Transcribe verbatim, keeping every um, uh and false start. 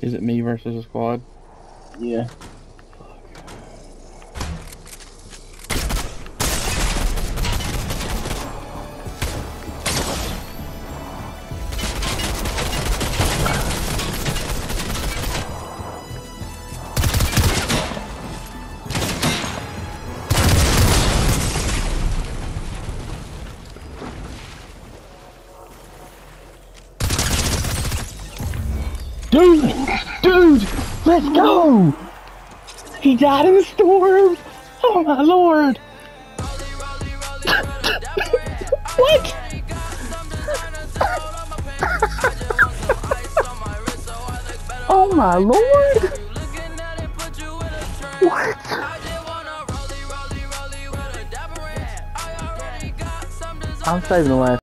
Is it me versus a squad? Yeah. Dude! Dude! Let's go! He died in the storm! Oh my lord! What? Oh my lord! What? I'm saving the last